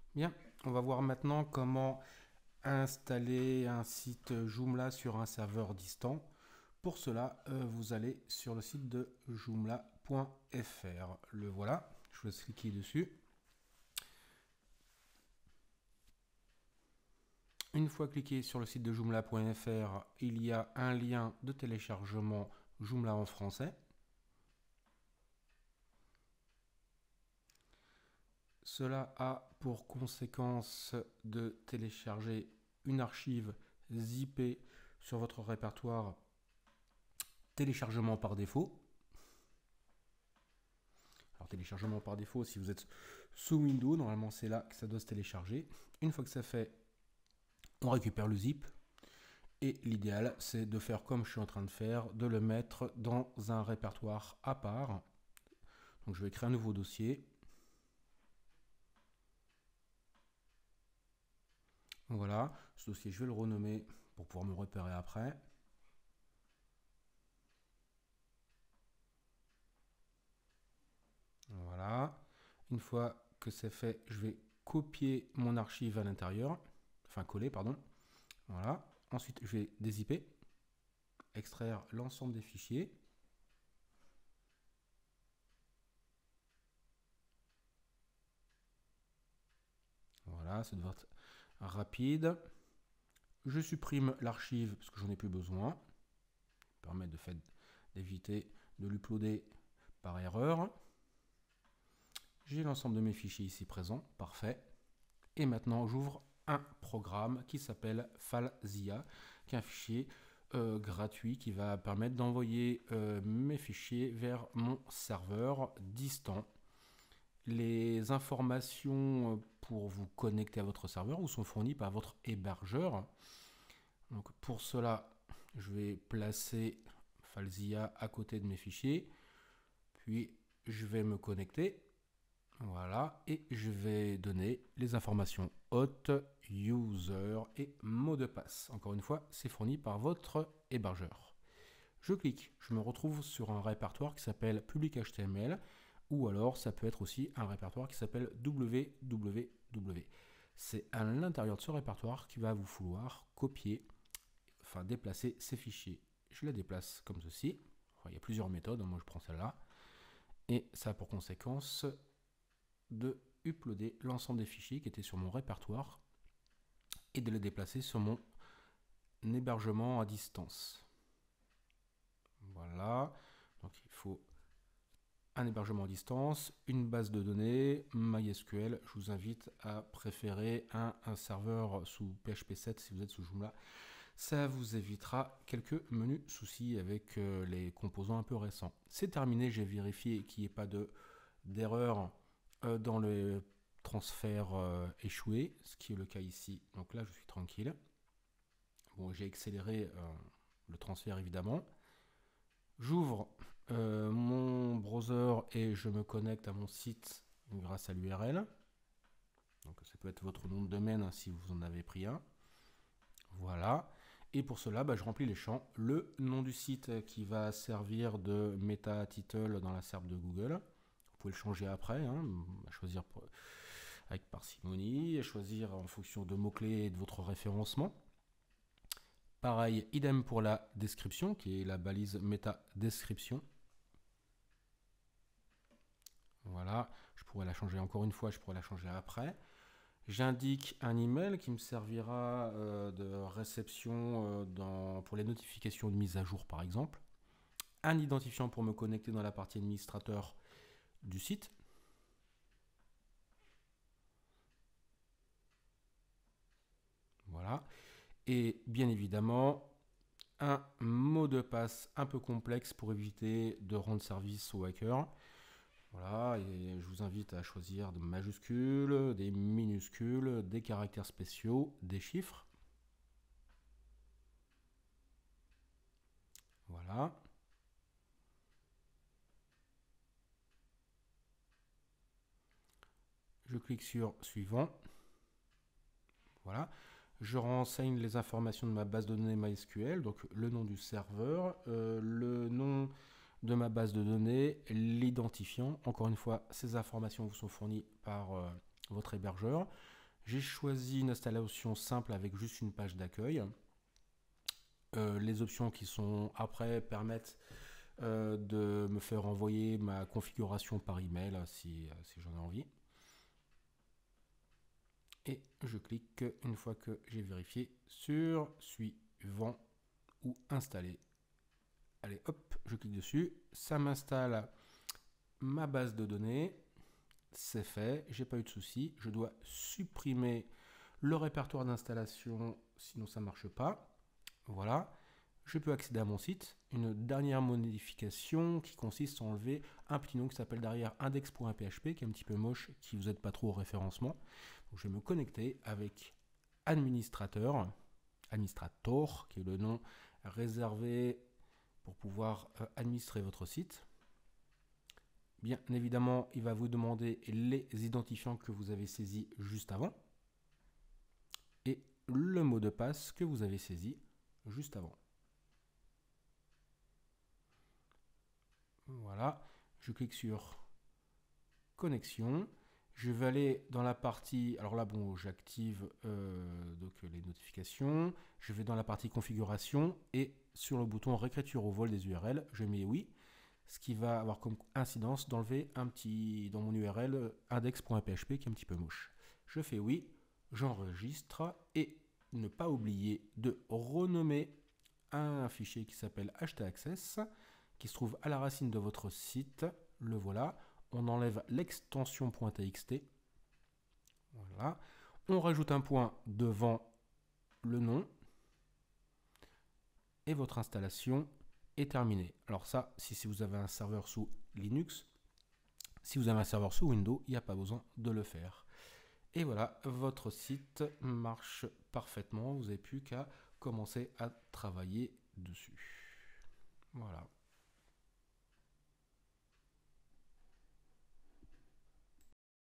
Bien, on va voir maintenant comment installer un site Joomla sur un serveur distant. Pour cela, vous allez sur le site de joomla.fr. Le voilà, je vous laisse cliquer dessus. Une fois cliqué sur le site de joomla.fr, il y a un lien de téléchargement Joomla en français. Cela a pour conséquence de télécharger une archive zippée sur votre répertoire téléchargement par défaut. Alors téléchargement par défaut, si vous êtes sous Windows, normalement c'est là que ça doit se télécharger. Une fois que c'est fait, on récupère le zip. Et l'idéal, c'est de faire comme je suis en train de faire, de le mettre dans un répertoire à part. Donc je vais créer un nouveau dossier. Voilà, ce dossier, je vais le renommer pour pouvoir me repérer après. Voilà. Une fois que c'est fait, je vais copier mon archive à l'intérieur. Enfin, coller, pardon. Voilà. Ensuite, je vais dézipper, extraire l'ensemble des fichiers. Voilà, ça devrait être rapide. Je supprime l'archive parce que j'en ai plus besoin. Ça permet d'éviter de l'uploader par erreur. J'ai l'ensemble de mes fichiers ici présents, parfait. Et maintenant, j'ouvre un programme qui s'appelle FileZilla, qui est un fichier gratuit qui va permettre d'envoyer mes fichiers vers mon serveur distant. Les informations pour vous connecter à votre serveur vous sont fournies par votre hébergeur. Donc pour cela, je vais placer FileZilla à côté de mes fichiers, puis je vais me connecter. Voilà, et je vais donner les informations hôte, user et mot de passe. Encore une fois, c'est fourni par votre hébergeur. Je clique, je me retrouve sur un répertoire qui s'appelle public HTML, ou alors ça peut être aussi un répertoire qui s'appelle www. C'est à l'intérieur de ce répertoire qu'il va vous falloir copier, enfin déplacer ces fichiers. Je les déplace comme ceci. Enfin, il y a plusieurs méthodes, moi je prends celle-là. Et ça a pour conséquence de uploader l'ensemble des fichiers qui étaient sur mon répertoire et de les déplacer sur mon hébergement à distance. Voilà, donc il faut un hébergement à distance, une base de données, MySQL. Je vous invite à préférer un serveur sous PHP 7 si vous êtes sous Joomla. Ça vous évitera quelques menus soucis avec les composants un peu récents. C'est terminé, j'ai vérifié qu'il n'y ait pas d'erreur dans le transfert échoué, ce qui est le cas ici. Donc là, je suis tranquille. Bon, j'ai accéléré le transfert évidemment. J'ouvre mon browser et je me connecte à mon site grâce à l'URL. Donc ça peut être votre nom de domaine hein, si vous en avez pris un. Voilà. Et pour cela, je remplis les champs. Le nom du site qui va servir de meta title dans la SERP de Google. Vous pouvez le changer après, hein, à choisir avec parcimonie, à choisir en fonction de mots-clés et de votre référencement. Pareil, idem pour la description, qui est la balise meta description. Voilà, je pourrais la changer encore une fois, je pourrais la changer après. J'indique un email qui me servira de réception pour les notifications de mise à jour par exemple. Un identifiant pour me connecter dans la partie administrateur du site. Voilà. Et bien évidemment, un mot de passe un peu complexe pour éviter de rendre service aux hackers. Voilà, et je vous invite à choisir des majuscules, des minuscules, des caractères spéciaux, des chiffres. Voilà. Je clique sur suivant. Voilà. Je renseigne les informations de ma base de données MySQL, donc le nom du serveur, le nom de ma base de données, l'identifiant. Encore une fois, ces informations vous sont fournies par votre hébergeur. J'ai choisi une installation simple avec juste une page d'accueil. Les options qui sont après permettent de me faire envoyer ma configuration par email si j'en ai envie. Et je clique une fois que j'ai vérifié sur suivant ou installer. Allez, hop, je clique dessus. Ça m'installe ma base de données. C'est fait, j'ai pas eu de souci. Je dois supprimer le répertoire d'installation, sinon ça ne marche pas. Voilà. Je peux accéder à mon site. Une dernière modification qui consiste à enlever un petit nom qui s'appelle derrière index.php, qui est un petit peu moche, qui vous aide pas trop au référencement. Donc je vais me connecter avec administrator, qui est le nom réservé pour pouvoir administrer votre site. Bien évidemment, il va vous demander les identifiants que vous avez saisis juste avant et le mot de passe que vous avez saisi juste avant. Voilà, je clique sur connexion. Je vais aller dans la partie, alors là bon, j'active donc les notifications. Je vais dans la partie configuration et sur le bouton réécriture au vol des URL, je mets oui. Ce qui va avoir comme incidence d'enlever un petit dans mon URL index.php qui est un petit peu moche. Je fais oui, j'enregistre et ne pas oublier de renommer un fichier qui s'appelle htaccess qui se trouve à la racine de votre site. Le voilà. On enlève l'extension .txt. Voilà. On rajoute un point devant le nom et votre installation est terminé. Alors ça, si vous avez un serveur sous Linux, si vous avez un serveur sous Windows, il n'y a pas besoin de le faire. Et voilà, votre site marche parfaitement. Vous n'avez plus qu'à commencer à travailler dessus. Voilà.